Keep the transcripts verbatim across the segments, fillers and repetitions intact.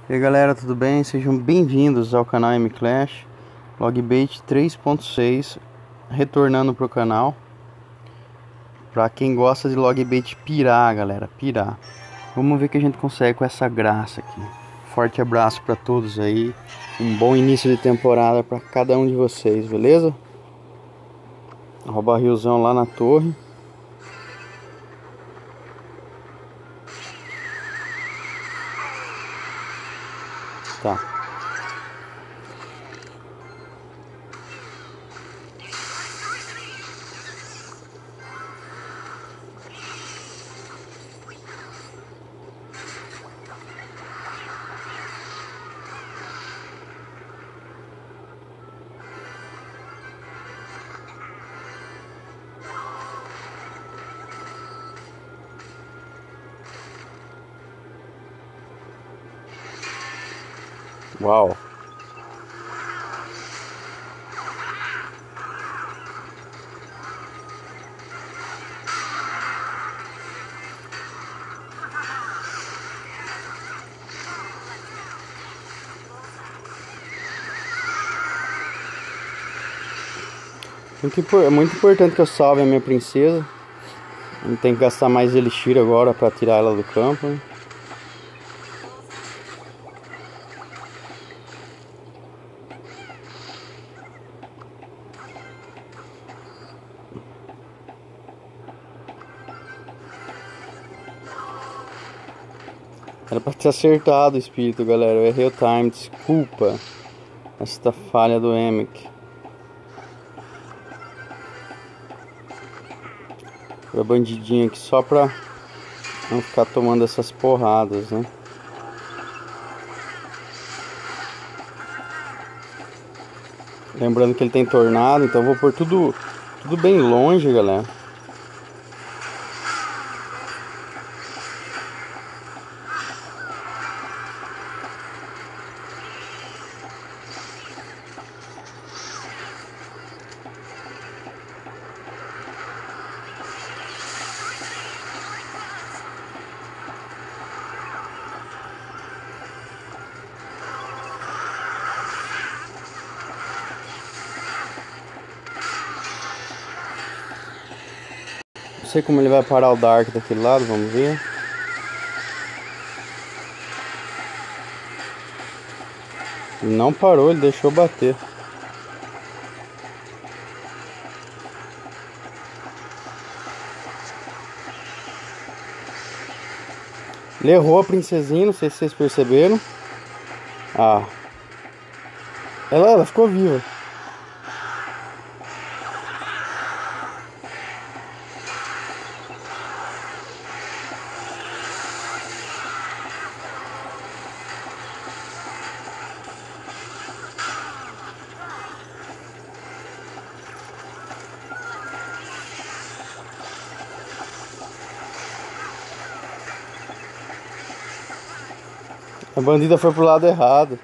E aí galera, tudo bem? Sejam bem-vindos ao canal M-Clash Logbait três ponto seis, retornando pro canal. Pra quem gosta de logbait pirar, galera, pirar. Vamos ver o que a gente consegue com essa graça aqui. Forte abraço pra todos aí. Um bom início de temporada pra cada um de vocês, beleza? Rouba riozão lá na torre. Tá. Uau. Muito, é muito importante que eu salve a minha princesa. Não tem que gastar mais elixir agora para tirar ela do campo, né? Era pra ter acertado o espírito, galera. Eu errei o time, desculpa esta falha do Emic. Foi bandidinho aqui só pra não ficar tomando essas porradas, né? Lembrando que ele tem tornado, então eu vou pôr tudo, tudo bem longe, galera. Não sei como ele vai parar o Dark daquele lado, vamos ver. Ele não parou, ele deixou bater. Ele errou a princesinha, não sei se vocês perceberam. Ah, ela, ela ficou viva. A bandida foi pro lado errado.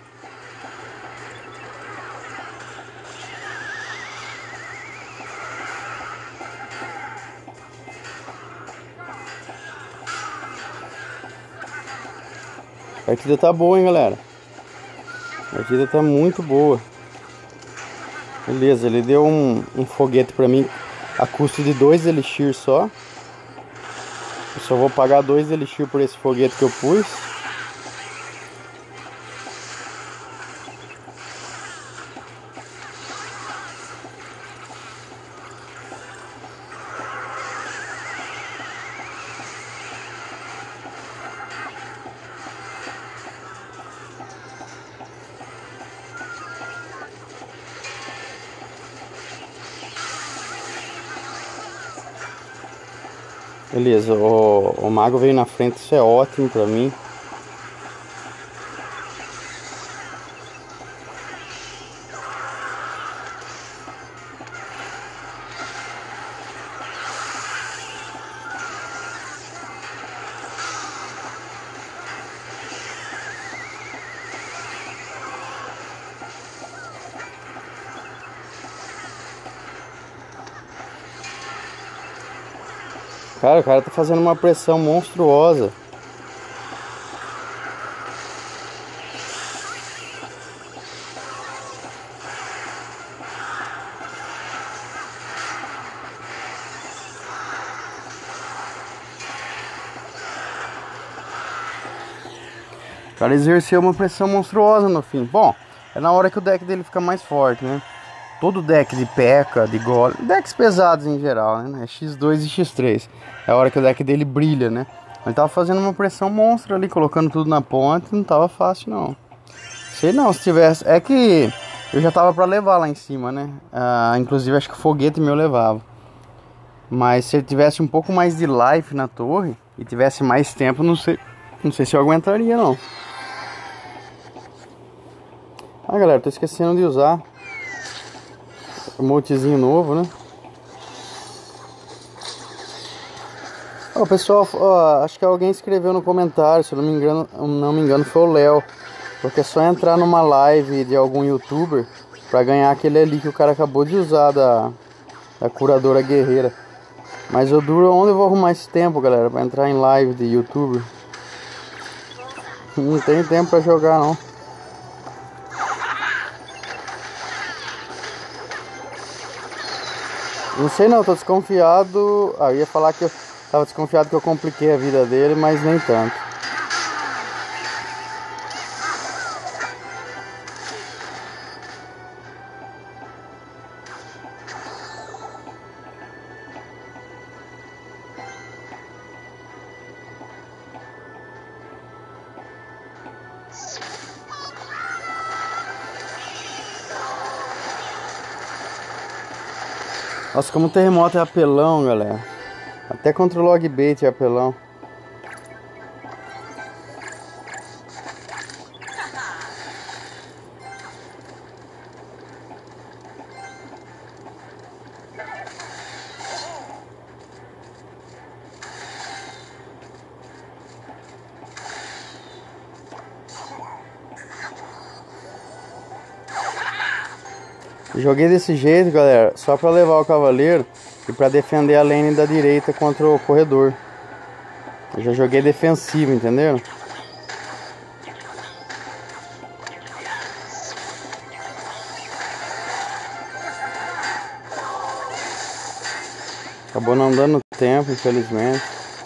A partida tá boa, hein, galera. A partida tá muito boa. Beleza, ele deu um, um foguete pra mim a custo de dois elixir só. Eu só vou pagar dois elixir por esse foguete que eu pus. Beleza, o, o mago veio na frente, isso é ótimo pra mim. Cara, o cara tá fazendo uma pressão monstruosa. O cara exerceu uma pressão monstruosa no fim. Bom, é na hora que o deck dele fica mais forte, né? Todo deck de P.E.K.K.A, de Golem, decks pesados em geral, né? X dois e X três. É a hora que o deck dele brilha, né? Ele tava fazendo uma pressão monstra ali, colocando tudo na ponta. Não tava fácil, não. Sei não, se tivesse... É que eu já tava pra levar lá em cima, né? Ah, inclusive, acho que o foguete meu levava. Mas se ele tivesse um pouco mais de life na torre e tivesse mais tempo, não sei, não sei se eu aguentaria, não. Ah, galera, tô esquecendo de usar o motezinho novo, né? Ó, pessoal, ó, acho que alguém escreveu no comentário, se eu não me engano, não me engano foi o Léo. Porque é só entrar numa live de algum youtuber pra ganhar aquele ali que o cara acabou de usar da, da curadora guerreira. Mas eu duro onde eu vou arrumar esse tempo, galera, pra entrar em live de youtuber. Não tem tempo pra jogar, não. Não sei não, tô desconfiado. Ah, eu ia falar que eu tava desconfiado que eu compliquei a vida dele, mas nem tanto. Nossa, como o terremoto é apelão, galera. Até contra o logbait é apelão. Joguei desse jeito, galera, só pra levar o cavaleiro e pra defender a lane da direita contra o corredor. Eu já joguei defensivo, entendeu? Acabou não dando tempo, infelizmente.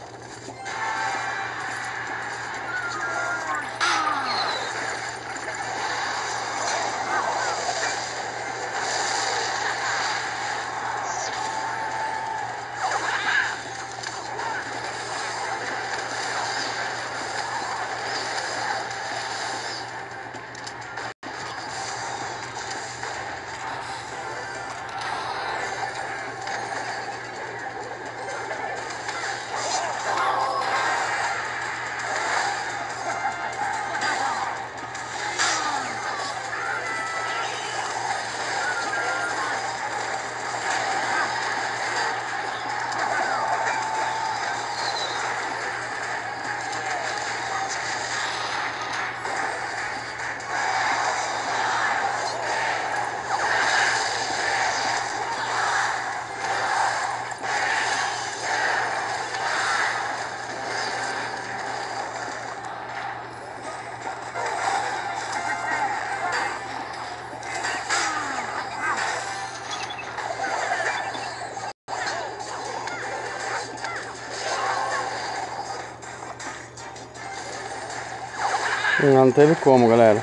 Não, não teve como, galera.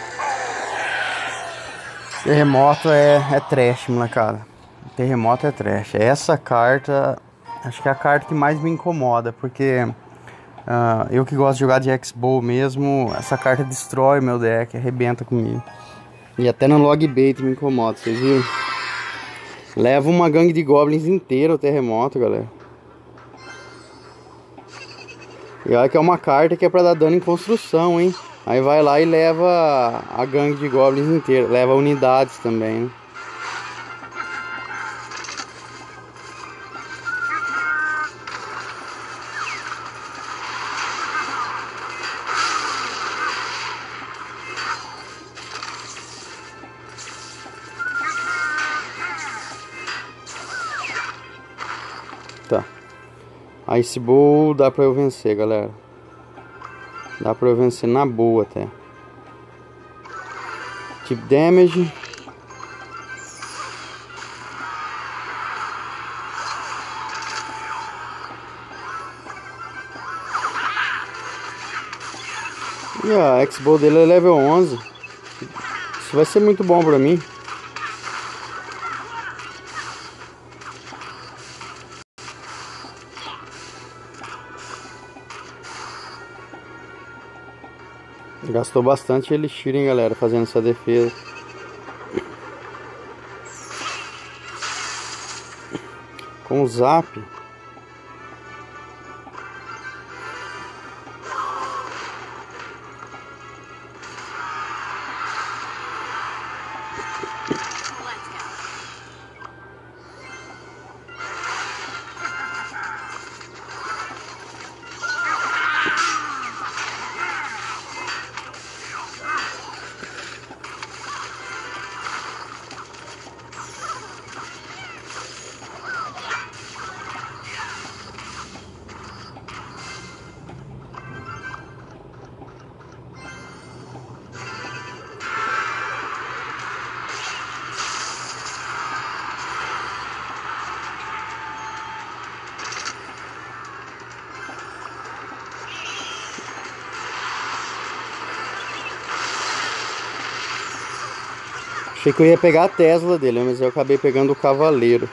Terremoto é, é trash, molecada. Terremoto é trash. Essa carta, acho que é a carta que mais me incomoda, porque uh, eu que gosto de jogar de X-Bow mesmo, essa carta destrói meu deck, arrebenta comigo. E até no logbait me incomoda, vocês viram? Leva uma gangue de goblins inteira o terremoto, galera. E olha que é uma carta que é pra dar dano em construção, hein? Aí vai lá e leva a gangue de goblins inteira. Leva unidades também, né? Tá. A Ice Bull dá pra eu vencer, galera. Dá pra eu vencer na boa até. Tipo damage. E a X-Bow dele é level onze. Isso vai ser muito bom pra mim. Gastou bastante elixir, hein, galera, fazendo essa defesa. Com o zap. Achei que eu ia pegar a Tesla dele, mas eu acabei pegando o Cavaleiro.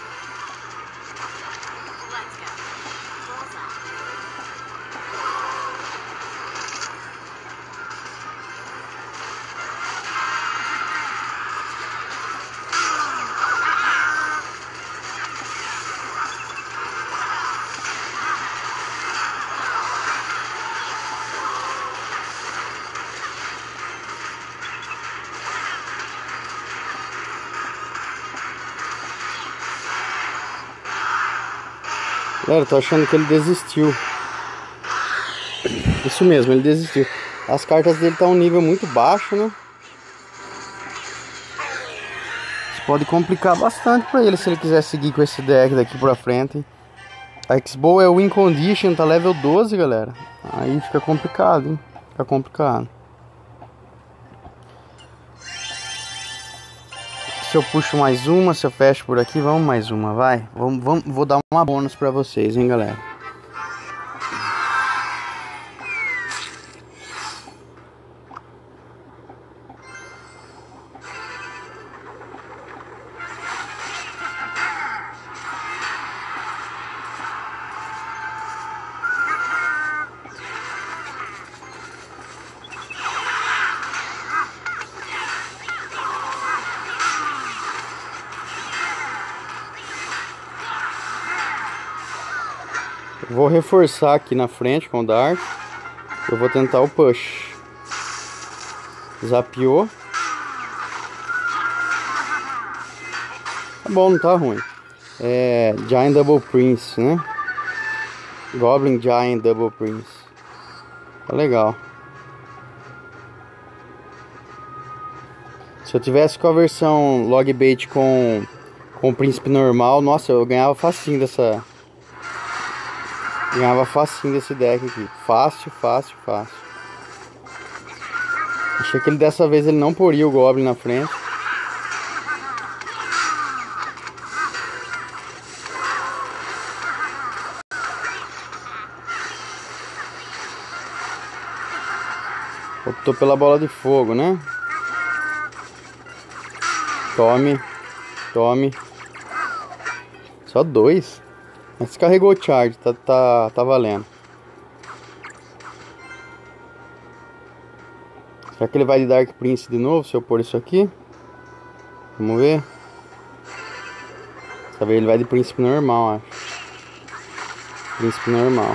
Galera, eu tô achando que ele desistiu. Isso mesmo, ele desistiu. As cartas dele estão tá um nível muito baixo, né? Isso pode complicar bastante pra ele se ele quiser seguir com esse deck daqui pra frente. A X-Bow é Win Condition, tá level doze, galera. Aí fica complicado, hein? Fica complicado. Se eu puxo mais uma, se eu fecho por aqui, vamos mais uma, vai. Vamos, vamos, vou dar uma bônus pra vocês, hein, galera. Vou reforçar aqui na frente com o Dark. Eu vou tentar o push. Zapiou. Tá bom, não tá ruim. É Giant Double Prince, né? Goblin Giant Double Prince. Tá legal. Se eu tivesse com a versão Logbait com, com o príncipe normal, nossa, eu ganhava facinho dessa... Ganhava facinho desse deck aqui. Fácil, fácil, fácil. Achei que ele dessa vez ele não poria o Goblin na frente. Optou pela bola de fogo, né? Tome. Tome. Só dois. Mas carregou o charge, tá, tá, tá valendo. Será que ele vai de Dark Prince de novo, se eu pôr isso aqui? Vamos ver. Dessa vez ele vai de príncipe normal, acho. Príncipe normal.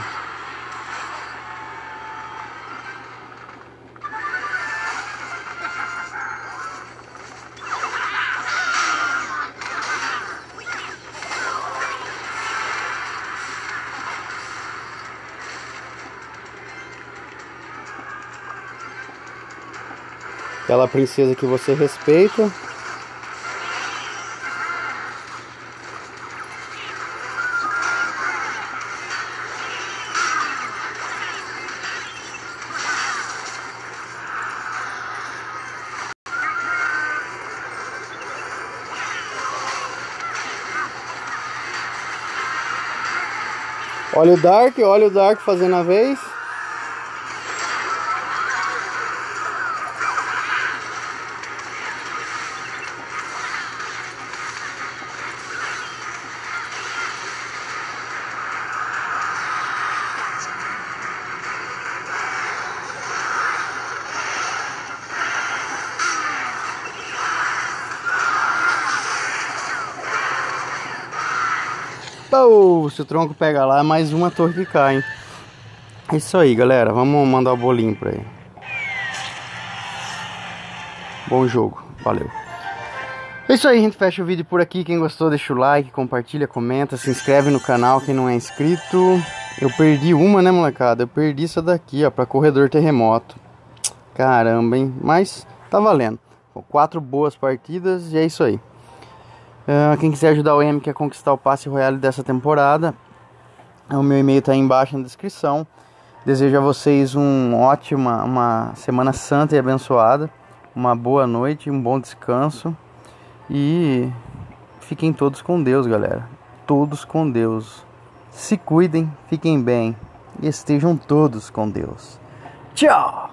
Aquela princesa que você respeita. Olha o Dark, olha o Dark fazendo a vez. Pô, se o tronco pega lá, é mais uma torre que cai, hein? É isso aí, galera. Vamos mandar o bolinho pra ele. Bom jogo. Valeu. É isso aí, a gente fecha o vídeo por aqui. Quem gostou, deixa o like, compartilha, comenta, se inscreve no canal quem não é inscrito. Eu perdi uma, né, molecada? Eu perdi essa daqui, ó, pra corredor terremoto. Caramba, hein? Mas tá valendo. Quatro boas partidas e é isso aí. Uh, quem quiser ajudar o M que a conquistar o passe royale dessa temporada, o meu e-mail tá aí embaixo na descrição. Desejo a vocês um ótima, uma semana santa e abençoada. Uma boa noite, um bom descanso. E fiquem todos com Deus, galera. Todos com Deus. Se cuidem, fiquem bem. E estejam todos com Deus. Tchau!